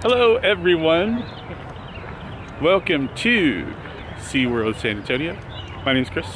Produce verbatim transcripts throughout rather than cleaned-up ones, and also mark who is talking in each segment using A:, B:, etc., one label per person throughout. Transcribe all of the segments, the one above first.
A: Hello everyone, welcome to SeaWorld San Antonio. My name is Chris.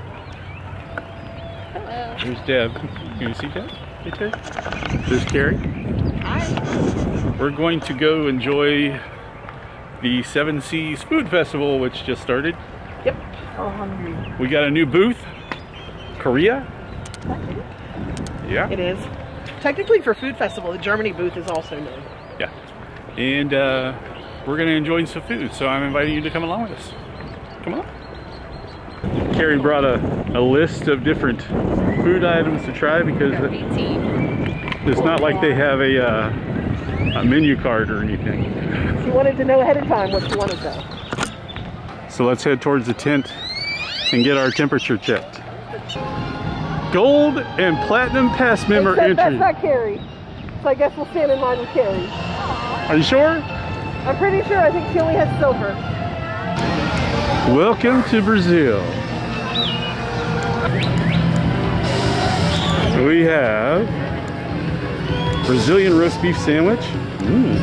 B: Hello.
A: Here's Deb. Can you see Deb? Right there. There's Carrie.
B: Hi.
A: We're going to go enjoy the Seven Seas Food Festival, which just started.
B: Yep. Oh, hungry.
A: We got a new booth. Korea. Yeah.
B: It is. Technically for Food Festival, the Germany booth is also new.
A: Yeah. And uh, we're going to enjoy some food, so I'm inviting you to come along with us. Come on. Carrie brought a, a list of different food items to try because it, it's not like they have a, uh, a menu card or anything.
B: She wanted to know ahead of time what she wanted though.
A: So let's head towards the tent and get our temperature checked. Gold and Platinum Pass member
B: Except
A: entry.
B: That's not Carrie. So I guess we'll stand in line with Carrie.
A: Are you sure?
B: I'm pretty sure. I think she only has silver.
A: Welcome to Brazil. We have Brazilian roast beef sandwich. Mm.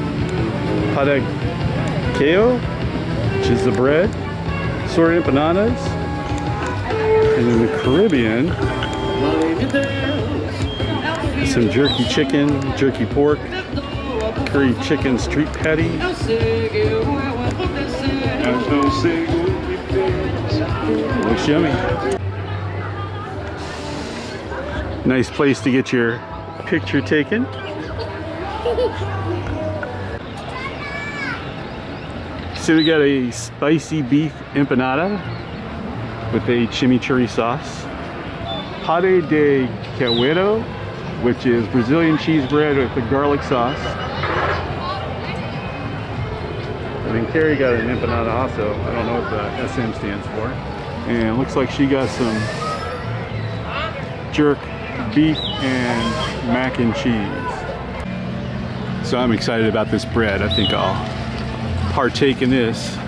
A: Padaqueo, which is the bread. Sorry empanadas. And in the Caribbean, some jerky chicken, jerky pork, curry chicken street patty. Looks yummy. Nice place to get your picture taken. So we got a spicy beef empanada with a chimichurri sauce. Pate de queijo, which is Brazilian cheese bread with a garlic sauce. And then Carrie got an empanada also. I don't know what the S M stands for. And it looks like she got some jerk beef and mac and cheese. So I'm excited about this bread. I think I'll partake in this.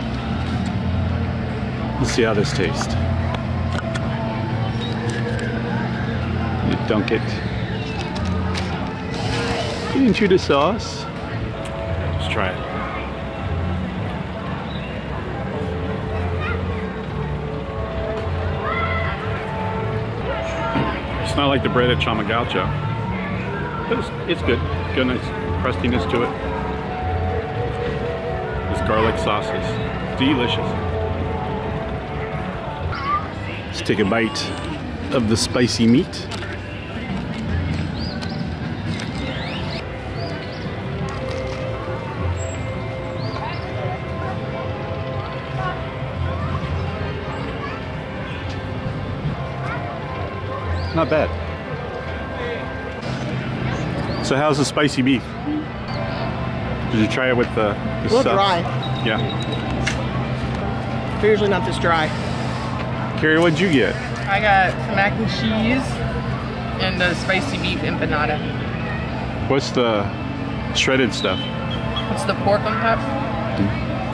A: Let's see how this tastes. You dunk it into the sauce. Let's try it. It's not like the bread at Chama Gaucho, but it's, it's good. Got a nice crustiness to it. This garlic sauce is delicious. Let's take a bite of the spicy meat. Not bad. So how's the spicy beef? Did you try it with the, the
B: A little
A: sauce?
B: dry.
A: Yeah.
B: They're usually not this dry.
A: Carrie, what'd you get?
C: I got mac and cheese and the spicy beef empanada.
A: What's the shredded stuff?
C: What's the pork on top?
A: Mm.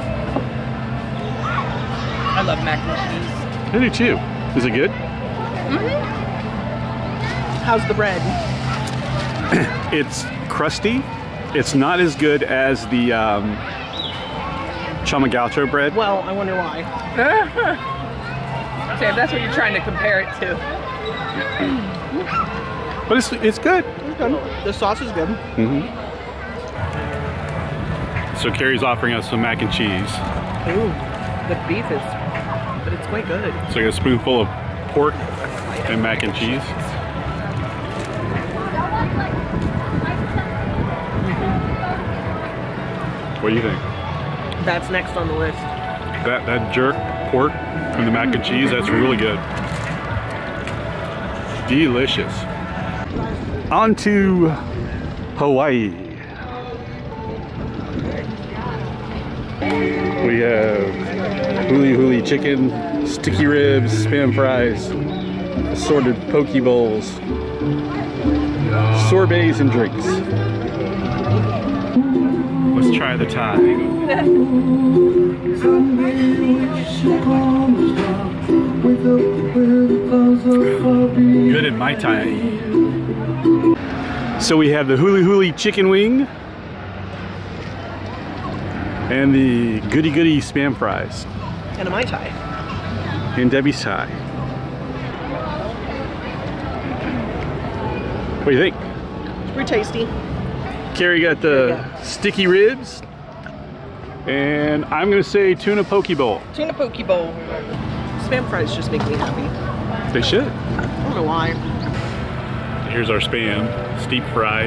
C: I love mac and cheese.
A: I do too. Is it good?
C: Mm-hmm.
B: How's the bread?
A: It's crusty. It's not as good as the um, Chama Gaucho bread.
B: Well, I wonder why.
C: Okay, if that's what you're trying to compare it to.
A: But it's it's good.
B: It's good. The sauce is good.
A: Mm-hmm. So Carrie's offering us some mac and cheese.
B: Ooh, the beef is, but it's quite good.
A: So I got a spoonful of pork and mac and cheese. What do you think?
B: That's next on the list.
A: That that jerk pork and the mac and cheese, that's really good. Delicious. On to Hawaii. We have huli huli chicken, sticky ribs, spam fries, assorted poke bowls, sorbets, and drinks. Let's try the Thai. Good in my Thai. So we have the huli huli chicken wing, And the goody goody spam fries.
B: And a Mai Tai.
A: And Debbie's tie. What do you think?
B: It's pretty tasty.
A: Carrie got the sticky ribs. And I'm gonna say tuna poke bowl.
B: Tuna poke bowl. Spam fries just make me happy.
A: They should.
B: I don't know why.
A: Here's our spam, steep fried.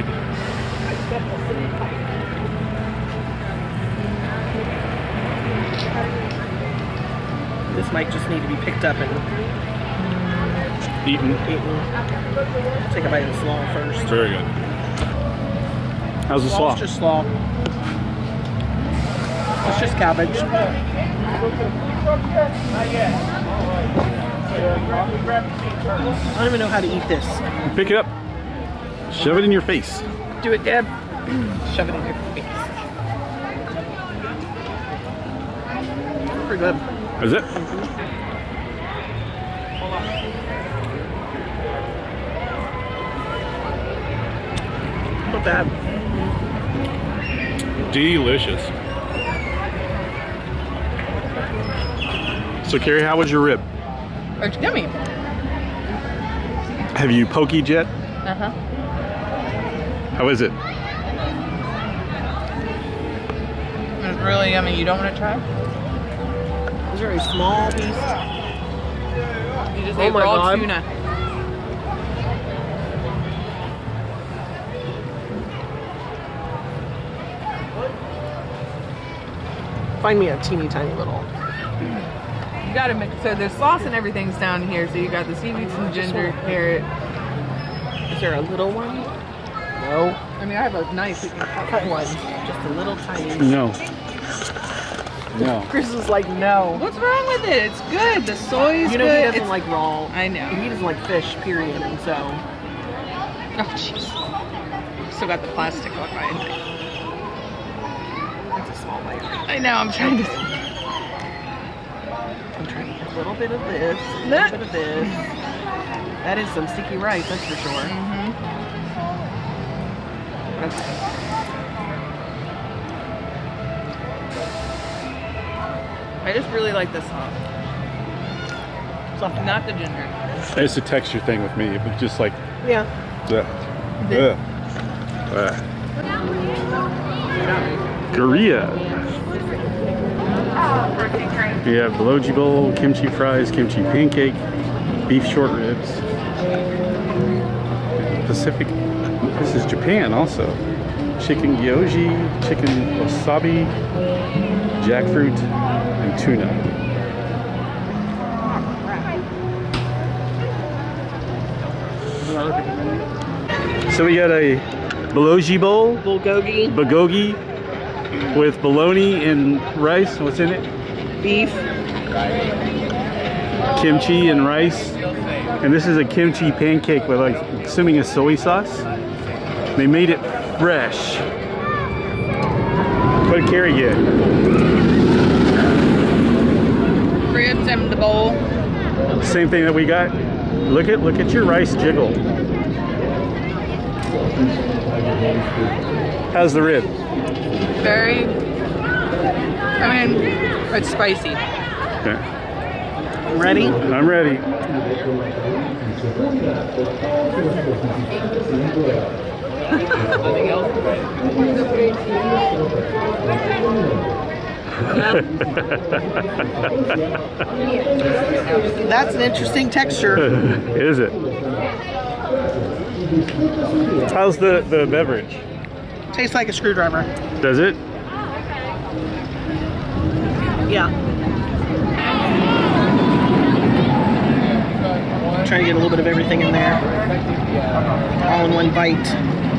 B: This might just need to be picked up and
A: Eaten.
B: eaten. Take a bite of the slaw first.
A: Very good. How's the slaw?
B: Slaw's just slaw. It's just cabbage. I don't even know how to eat this.
A: Pick it up. Shove it in your face.
B: Do it, Deb. Shove it in your face. Pretty good.
A: Is it?
B: Not bad.
A: Delicious. So Carrie, how was your rib?
C: It's yummy.
A: Have you pokeyed yet?
C: Uh-huh.
A: How is it?
C: It's really yummy. You don't want to try?
B: These are a small piece.
C: You just
B: Oh
C: ate
B: my
C: raw
B: God.
C: tuna.
B: Find me a teeny tiny little.
C: You gotta mix. So there's sauce and everything's down here. So you got the seaweed, some ginger, carrot.
B: Is there a little one? No.
C: I mean, I have a knife. We can cut.
B: Cut one. Just a little tiny.
A: No. No.
B: Chris is like, no.
C: What's wrong with it? It's good. The soy is
B: You know
C: good.
B: he doesn't
C: It's-
B: like raw.
C: I know.
B: He doesn't like fish, period. And so
C: Oh, jeez. Still got the plastic on my knife.
B: it's a small bite.
C: I know. I'm trying to.
B: I'm trying to get a little bit of this, a little bit of this. That is some sticky rice, that's for sure.
C: Mm-hmm. I just really like the sauce,
B: Something.
C: not the ginger.
A: It's a texture thing with me. It's just like
B: Yeah.
A: that. Ugh. Ugh. Korea. We have boloji bowl, kimchi fries, kimchi pancake, beef short ribs. Pacific. This is Japan also. Chicken gyoji, chicken wasabi, jackfruit, and tuna. So we got a boloji bowl,
B: Bulgogi,
A: bulgogi, with bologna and rice. What's in it?
B: beef,
A: Kimchi and rice. And this is a kimchi pancake with, like, assuming a soy sauce. They made it fresh. What did Carrie get?
C: Ribs in the bowl.
A: Same thing that we got. Look at look at your rice jiggle. How's the rib?
C: Very. I mean, it's spicy.
A: Okay.
B: ready?
A: I'm ready.
B: That's an interesting texture.
A: Is it? How's the, the beverage?
B: Tastes like a screwdriver.
A: Does it?
B: Yeah. Trying to get a little bit of everything in there. All in one bite.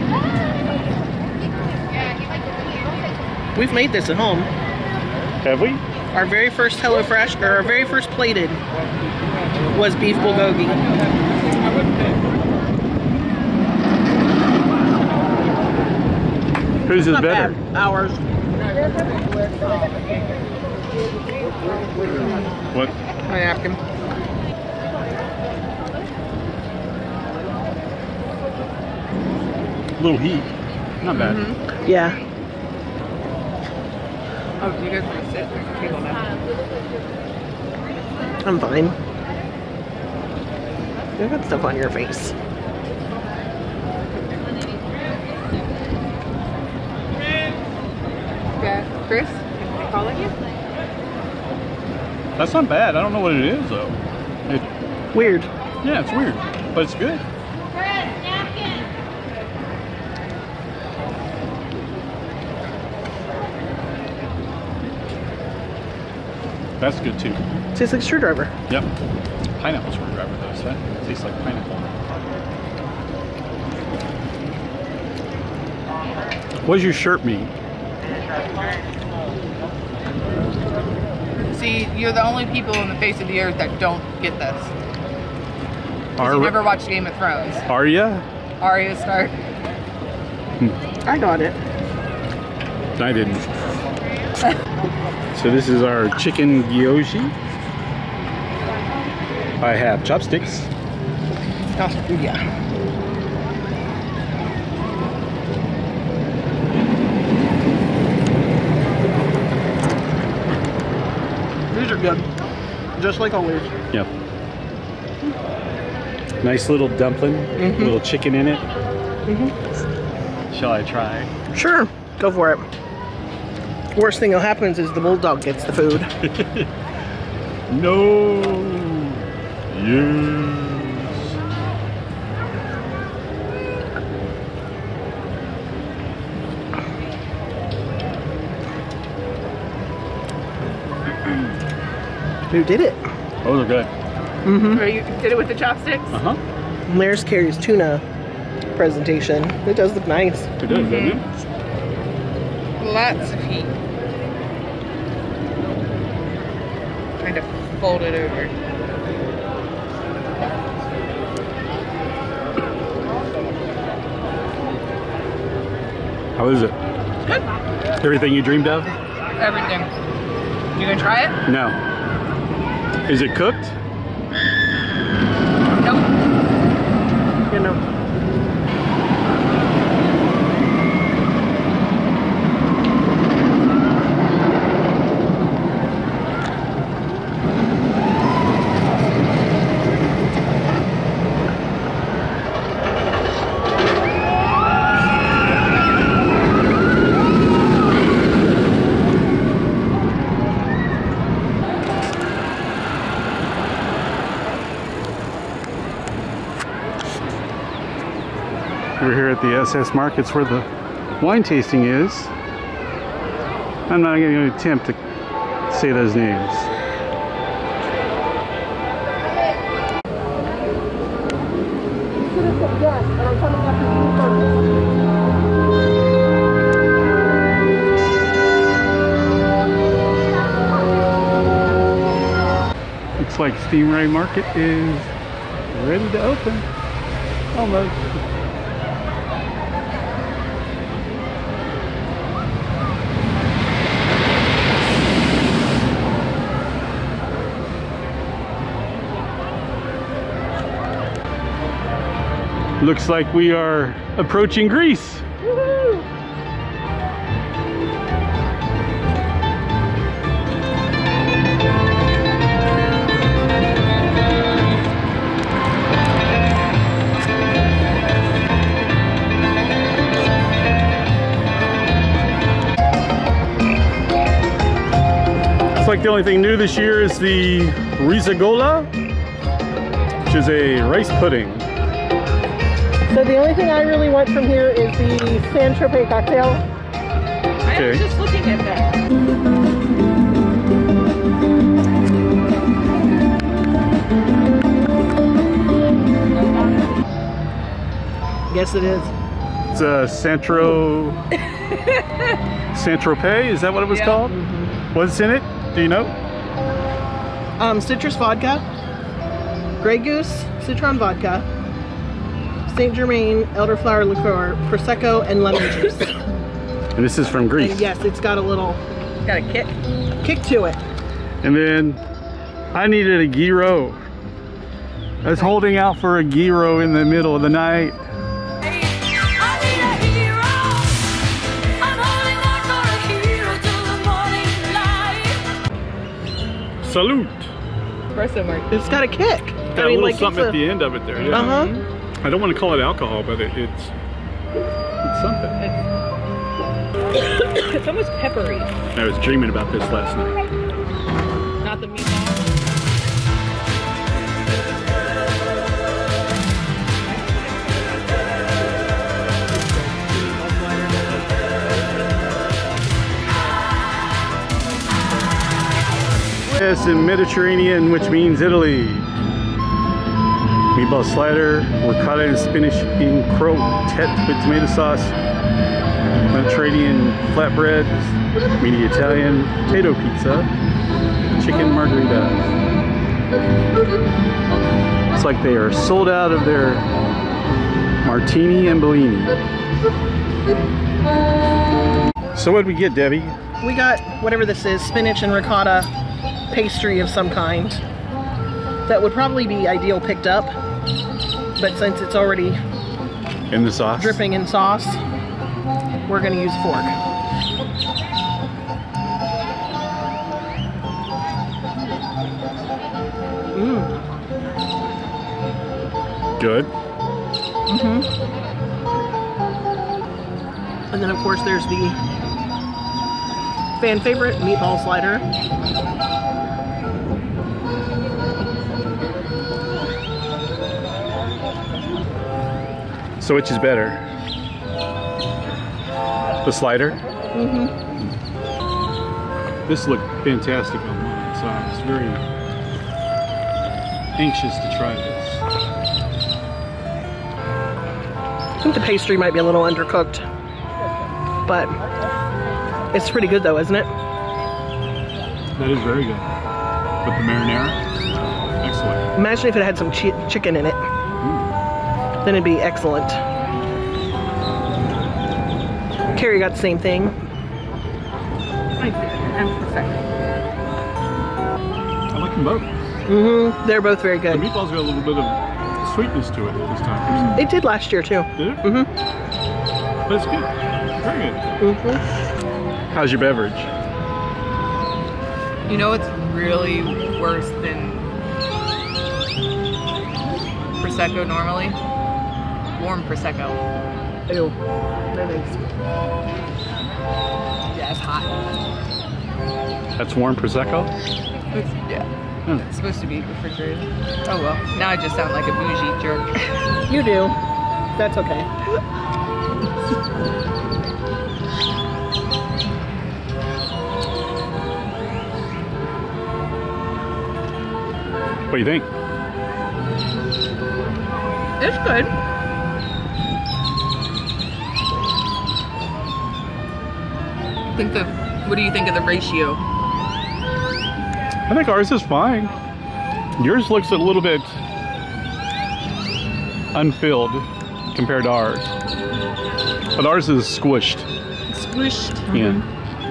B: We've made this at home.
A: Have we?
B: Our very first HelloFresh, or our very first plated, was beef bulgogi.
A: Whose is
B: Not
A: better?
B: bad. Ours.
A: What?
C: My napkin.
A: Little heat. Not bad.
B: Yeah.
C: Oh, do you guys want to sit? There's a table now.
B: I'm fine. You got stuff on your face.
C: Yeah, Chris, am I calling you?
A: That's not bad. I don't know what it is though. It,
B: Weird.
A: yeah, it's weird, but it's good. That's good too.
B: Tastes like a screwdriver.
A: Yep. Pineapple screwdriver though, so that tastes like pineapple. What does your shirt mean?
C: See, you're the only people on the face of the earth that don't get this.
A: Are,
C: You never watched Game of Thrones.
A: are ya?
C: Arya Stark.
B: I got it.
A: I didn't. So this is our chicken gyoji. I have chopsticks.
B: Oh, yeah. These are good. Just like always.
A: Yep. Nice little dumpling,
B: Mm-hmm.
A: little chicken in it.
B: Mm-hmm.
A: Shall I try?
B: Sure. Go for it. Worst thing that happens is the bulldog gets the food.
A: No. Yes.
B: Who did it?
A: Those are good.
B: Mm-hmm.
C: Or you did it with the chopsticks?
A: Uh-huh.
B: Mayor's Carrie's tuna presentation. It does look nice.
A: It does, doesn't it?
C: Lots of heat. Trying to fold it over.
A: How is it?
C: Good.
A: Everything you dreamed of?
C: Everything. You gonna try it?
A: No. Is it cooked?
C: Nope.
B: You know.
A: We're here at the S S Markets where the wine tasting is. I'm not going to attempt to say those names. Looks like Stingray Market is ready to open. Almost. Looks like we are approaching Greece.
B: Woohoo!
A: Looks like the only thing new this year is the risagola, which is a rice pudding.
B: So the only thing I really want from here is the San Tropez cocktail.
C: I
A: Okay.
C: was just looking at that.
B: Yes, it is.
A: It's a Santro... Saint-Tropez, is that what it was
C: Yeah.
A: called? What's in it? Do you know?
B: Um, citrus vodka, Grey Goose, citron vodka, Saint Germain elderflower liqueur, prosecco, and lemon juice.
A: And this is from Greece.
B: And yes, it's got a little
C: Got a kick.
B: kick to it.
A: And then I needed a gyro. I was holding out for a gyro in the middle of the night.
D: I need a hero. I'm holding on for a hero till the morning
A: Salute.
C: Espresso martini.
B: It's got a kick.
A: Got a little something at the end of it there. Yeah.
B: Uh-huh.
A: I don't want to call it alcohol, but it, it's it's something.
C: It's, it's almost peppery.
A: I was dreaming about this last night.
C: Not the meatball.
A: Yes, in Mediterranean, which means Italy. Meatball slider, ricotta and spinach in croquette with tomato sauce. Mediterranean flatbread, meaty Italian potato pizza, chicken margarita. It's like they are sold out of their martini and Bellini. So what did we get, Debbie?
B: We got whatever this is, spinach and ricotta pastry of some kind. That would probably be ideal picked up, but since it's already
A: In the sauce?
B: dripping in sauce, we're gonna use fork. Mmm.
A: Good.
B: Mm-hmm. And then of course there's the fan favorite meatball slider.
A: So which is better? The slider?
B: Mm-hmm.
A: This looked fantastic online, so I was very anxious to try this.
B: I think the pastry might be a little undercooked, but it's pretty good though, isn't it?
A: That is very good. With the marinara, excellent.
B: Imagine if it had some chi chicken in it. Then it'd be excellent. Carrie got the same thing.
C: I
A: like them both.
B: Mm-hmm. They're both very
A: The
B: good.
A: meatball's got a little bit of sweetness to it this time.
B: It did last year too.
A: Did it?
B: Mm-hmm.
A: But it's good. Very good.
B: Mm-hmm.
A: How's your beverage?
C: You know what's really worse than Prosecco normally? Warm Prosecco.
B: Ew. No thanks.
C: Yeah, it's hot.
A: That's warm Prosecco?
C: It's, yeah.
A: Hmm.
C: It's supposed to be refrigerated. Oh well. Now I just sound like a bougie jerk.
B: You do. That's okay.
A: What do you think?
C: It's good. Think the what do you think of the ratio?
A: I think ours is fine. Yours looks a little bit unfilled compared to ours. But ours is squished.
C: Squished.
A: Yeah.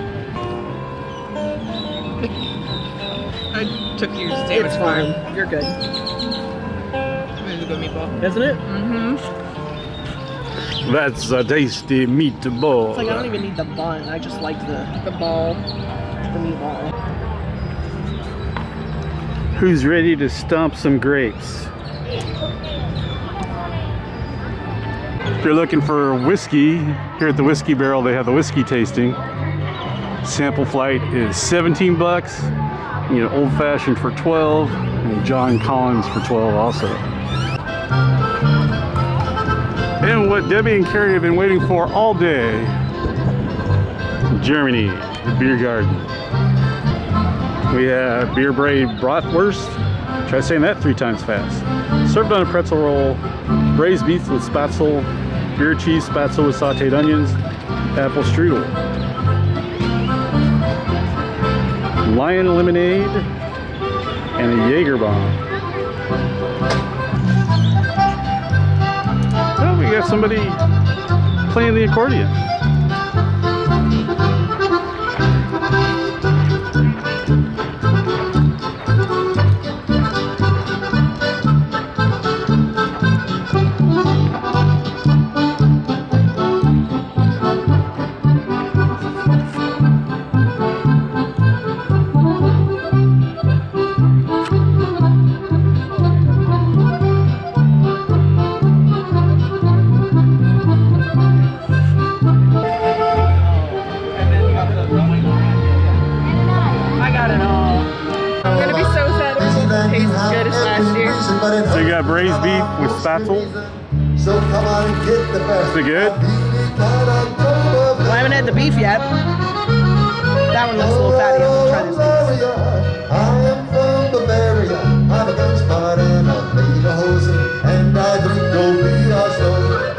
C: I took your sandwich
B: It's
C: for him.
B: fine. You're good.
C: There's a good meatball.
B: Isn't it?
C: Mm-hmm.
A: That's a tasty meatball.
B: It's like I don't even need the bun. I just like the,
C: The ball.
B: the meatball.
A: Who's ready to stomp some grapes? If you're looking for whiskey, here at the Whiskey Barrel they have the whiskey tasting. Sample flight is seventeen bucks. You know, old fashioned for twelve, and John Collins for twelve also. And what Debbie and Carrie have been waiting for all day, Germany, the beer garden. We have beer braid bratwurst. Try saying that three times fast. Served on a pretzel roll, braised beets with spatzel, beer cheese spatzel with sauteed onions, apple strudel. Lion lemonade, and a Jaeger bomb. Well, we got somebody playing the accordion. got braised beef with spatzel.
D: So come on, get the best.
A: Is it good?
B: Well, I haven't had the beef yet. That one looks a little fatty. I'm gonna try this piece.
D: I am from Bavaria. I'm a gun spot and a lederhosen, and I drink old beer so.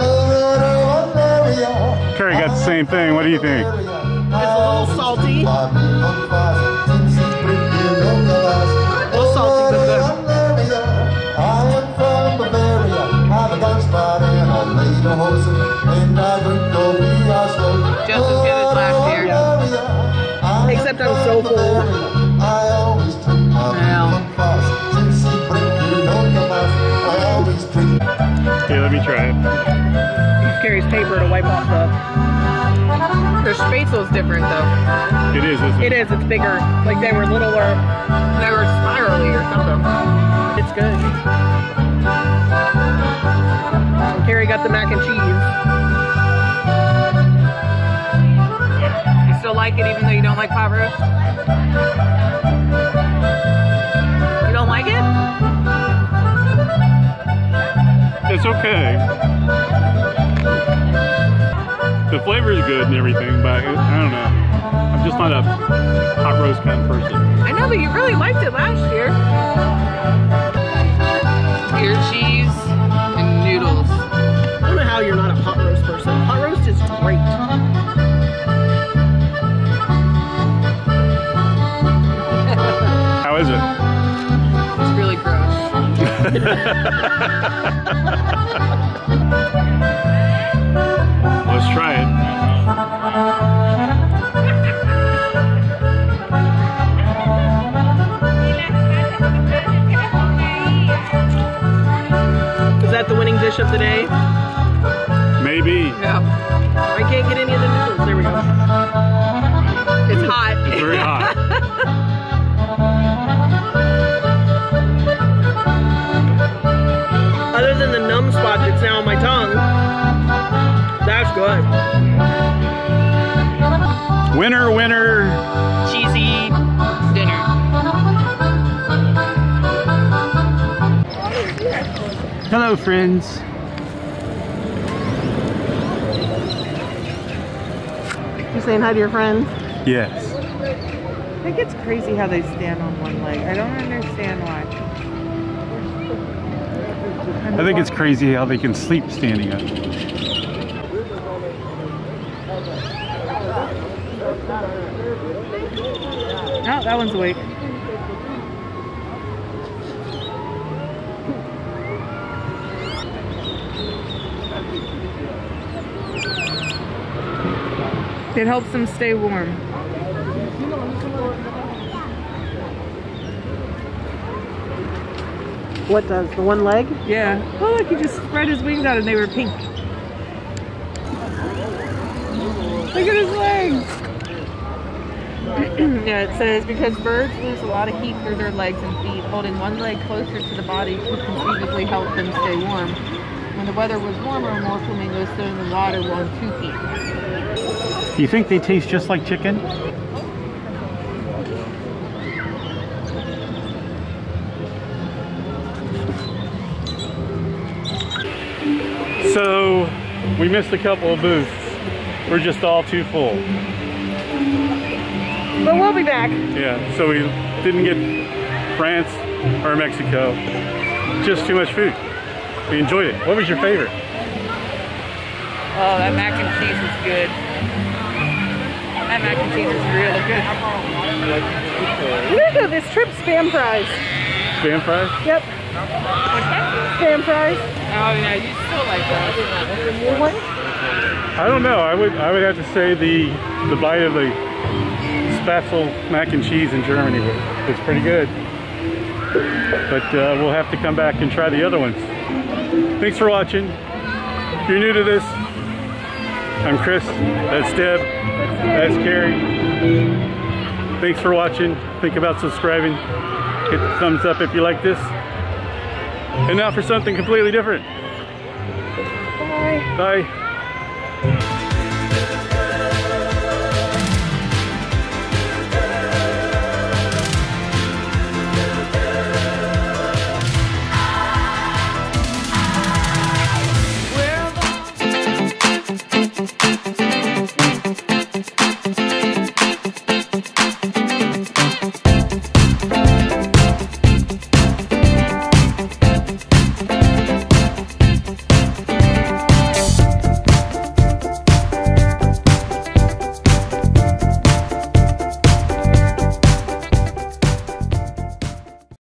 A: Carrie got the same thing. What do you think?
B: It's a little salty. A little salty, but good.
D: I am from Bavaria. I'm a gun spot and a lederhosen, and I drink old beer so.
C: Just as good as last year.
B: Yeah. Except I'm so full.
D: I always drink my beer fast. Since you bring your milk I always drink.
A: Okay, let me try it.
B: Carries paper to wipe off the.
C: Their spatzel's different though.
A: It is, isn't it?
B: It is. It's bigger. Like they were littler.
C: They were spirally or something.
B: It's good. And Carrie got the mac and cheese.
C: You still like it even though you don't like pot roast? You don't like it?
A: It's okay. The flavor is good and everything, but it, I don't know. I'm just not a hot roast kind of person.
C: I know, but you really liked it last year. Beer cheese and noodles.
B: I don't know how you're not a hot roast person. Hot roast is great.
A: How is it?
C: It's really gross.
A: Let's try it.
B: Is that the winning dish of the day?
A: Maybe.
C: Yeah.
B: I can't get any of the noodles. There we go.
C: It's hot.
A: It's very hot.
B: Other than the numb spot that's now on my tongue, that's good.
A: Winner, winner.
C: Cheesy dinner.
A: Hello, friends.
B: You saying hi to your friends?
A: Yes.
C: I think it's crazy how they stand on one leg. I don't understand why.
A: I think it's crazy how they can sleep standing up.
C: No, that one's awake. It helps them stay warm.
B: What does? The one leg?
C: Yeah. Oh, look, he just spread his wings out and they were pink. Look at his legs. Yeah, it says because birds lose a lot of heat through their legs and feet, holding one leg closer to the body could conceivably help them stay warm. When the weather was warmer, more flamingos stood in the water on two feet.
A: Do you think they taste just like chicken? So, we missed a couple of booths. We're just all too full.
B: But we'll be back.
A: Yeah, so we didn't get France or Mexico. Just too much food. We enjoyed it. What was your favorite?
C: Oh, that mac and cheese is good. That mac and cheese is really good.
B: We're gonna go this trip spam fries.
A: Spam fries?
B: Yep. Spam fries.
C: Oh yeah, you still like that.
B: What?
A: I don't know. I would I would have to say the the bite of the Spatzel mac and cheese in Germany was pretty good. But uh, we'll have to come back and try the other ones. Thanks for watching. If you're new to this, I'm Chris. That's Deb. That's Carrie. Thanks for watching. Think about subscribing. Hit the thumbs up if you like this. And now for something completely different.
B: Bye.
A: Bye.